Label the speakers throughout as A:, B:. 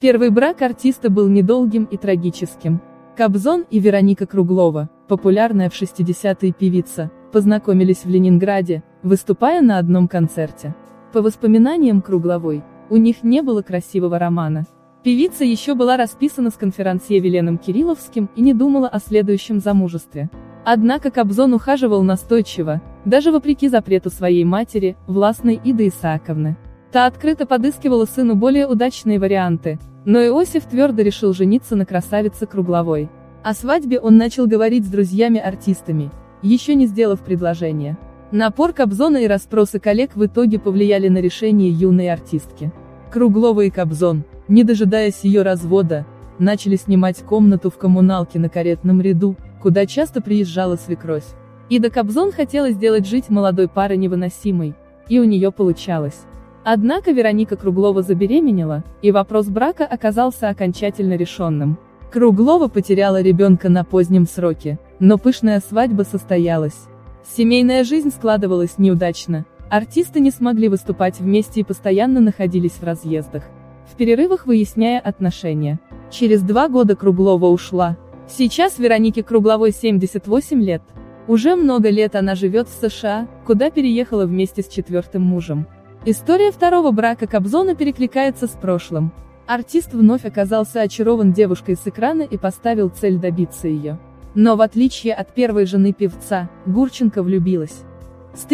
A: Первый брак артиста был недолгим и трагическим. Кобзон и Вероника Круглова, популярная в 60-е певица, познакомились в Ленинграде, выступая на одном концерте. По воспоминаниям Кругловой, у них не было красивого романа. Певица еще была расписана с конферансье Виленом Кирилловским и не думала о следующем замужестве. Однако Кобзон ухаживал настойчиво, даже вопреки запрету своей матери, властной Иды Исааковны. Та открыто подыскивала сыну более удачные варианты, но Иосиф твердо решил жениться на красавице Кругловой. О свадьбе он начал говорить с друзьями-артистами, еще не сделав предложение. Напор Кобзона и расспросы коллег в итоге повлияли на решение юной артистки. Круглова и Кобзон, не дожидаясь ее развода, начали снимать комнату в коммуналке на Каретном ряду, куда часто приезжала свекровь. Ида Кобзон хотела сделать жизнь молодой пары невыносимой, и у нее получалось. Однако Вероника Круглова забеременела, и вопрос брака оказался окончательно решенным. Круглова потеряла ребенка на позднем сроке, но пышная свадьба состоялась. Семейная жизнь складывалась неудачно, артисты не смогли выступать вместе и постоянно находились в разъездах, в перерывах выясняя отношения. Через 2 года Круглова ушла. Сейчас Веронике Кругловой 78 лет. Уже много лет она живет в США, куда переехала вместе с 4-м мужем. История второго брака Кобзона перекликается с прошлым. Артист вновь оказался очарован девушкой с экрана и поставил цель добиться ее. Но в отличие от первой жены певца, Гурченко влюбилась. С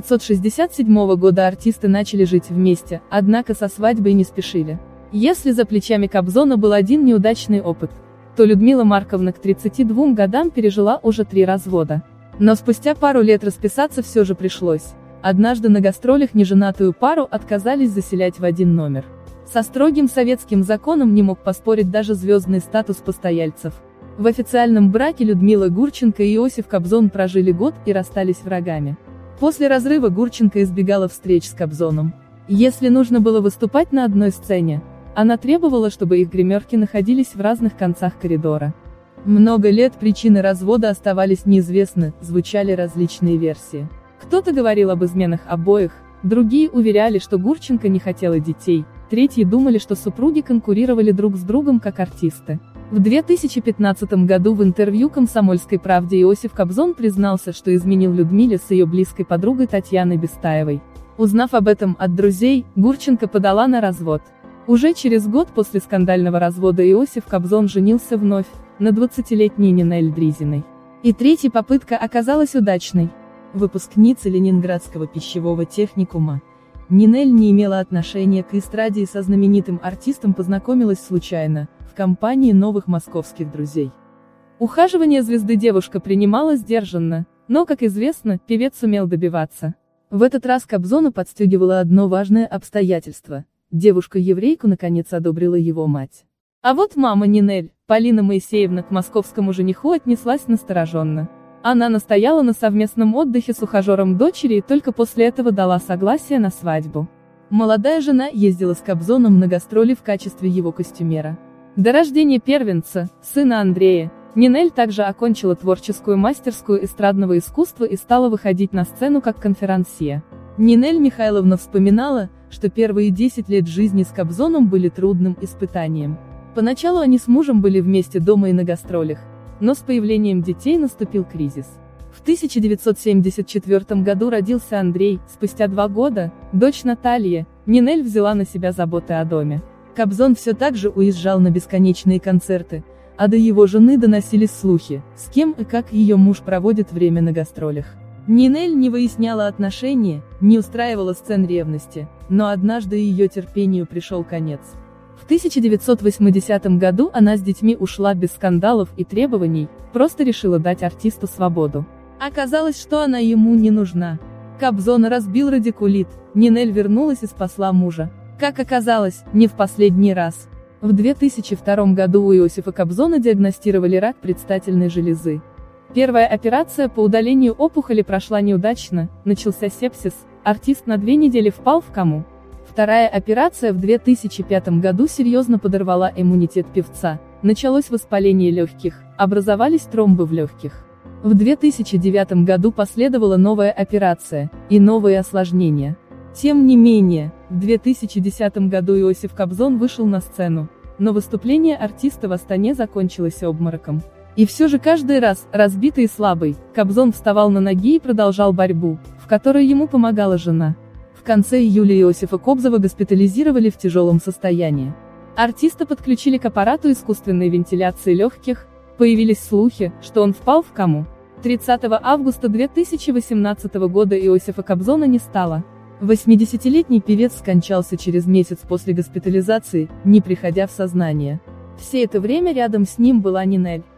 A: 1967 года артисты начали жить вместе, однако со свадьбой не спешили. Если за плечами Кобзона был один неудачный опыт, то Людмила Марковна к 32 годам пережила уже 3 развода. Но спустя пару лет расписаться все же пришлось. Однажды на гастролях неженатую пару отказались заселять в один номер. Со строгим советским законом не мог поспорить даже звездный статус постояльцев. В официальном браке Людмила Гурченко и Иосиф Кобзон прожили год и расстались врагами. После разрыва Гурченко избегала встреч с Кобзоном. Если нужно было выступать на одной сцене, она требовала, чтобы их гримерки находились в разных концах коридора. Много лет причины развода оставались неизвестны, звучали различные версии. Кто-то говорил об изменах обоих, другие уверяли, что Гурченко не хотела детей, третьи думали, что супруги конкурировали друг с другом как артисты. В 2015 году в интервью «Комсомольской правде» Иосиф Кобзон признался, что изменил Людмиле с ее близкой подругой Татьяной Бестаевой. Узнав об этом от друзей, Гурченко подала на развод. Уже через год после скандального развода Иосиф Кобзон женился вновь, на 20-летней Нинель Дризиной. И третья попытка оказалась удачной. Выпускница Ленинградского пищевого техникума, Нинель не имела отношения к эстраде и со знаменитым артистом познакомилась случайно, в компании новых московских друзей. Ухаживание звезды девушка принимала сдержанно, но, как известно, певец сумел добиваться. В этот раз Кобзона подстегивало одно важное обстоятельство. Девушку-еврейку наконец одобрила его мать. А вот мама Нинель, Полина Моисеевна, к московскому жениху отнеслась настороженно. Она настояла на совместном отдыхе с ухажером дочери и только после этого дала согласие на свадьбу. Молодая жена ездила с Кобзоном на гастроли в качестве его костюмера. До рождения первенца, сына Андрея, Нинель также окончила творческую мастерскую эстрадного искусства и стала выходить на сцену как конферансье. Нинель Михайловна вспоминала, что первые 10 лет жизни с Кобзоном были трудным испытанием. Поначалу они с мужем были вместе дома и на гастролях, но с появлением детей наступил кризис. В 1974 году родился Андрей, спустя 2 года, дочь Наталья, Нинель взяла на себя заботы о доме. Кобзон все так же уезжал на бесконечные концерты, а до его жены доносились слухи, с кем и как ее муж проводит время на гастролях. Нинель не выясняла отношения, не устраивала сцен ревности, но однажды ее терпению пришел конец. В 1980 году она с детьми ушла без скандалов и требований, просто решила дать артисту свободу. Оказалось, что она ему не нужна. Кобзона разбил радикулит, Нинель вернулась и спасла мужа. Как оказалось, не в последний раз. В 2002 году у Иосифа Кобзона диагностировали рак предстательной железы. Первая операция по удалению опухоли прошла неудачно, начался сепсис, артист на 2 недели впал в кому. Вторая операция в 2005 году серьезно подорвала иммунитет певца, началось воспаление легких, образовались тромбы в легких. В 2009 году последовала новая операция, и новые осложнения. Тем не менее, в 2010 году Иосиф Кобзон вышел на сцену, но выступление артиста в Астане закончилось обмороком. И все же каждый раз, разбитый и слабый, Кобзон вставал на ноги и продолжал борьбу, в которой ему помогала жена. В конце июля Иосифа Кобзова госпитализировали в тяжелом состоянии. Артиста подключили к аппарату искусственной вентиляции легких, появились слухи, что он впал в кому. 30 августа 2018 года Иосифа Кобзона не стало. 80-летний певец скончался через месяц после госпитализации, не приходя в сознание. Все это время рядом с ним была Нинель.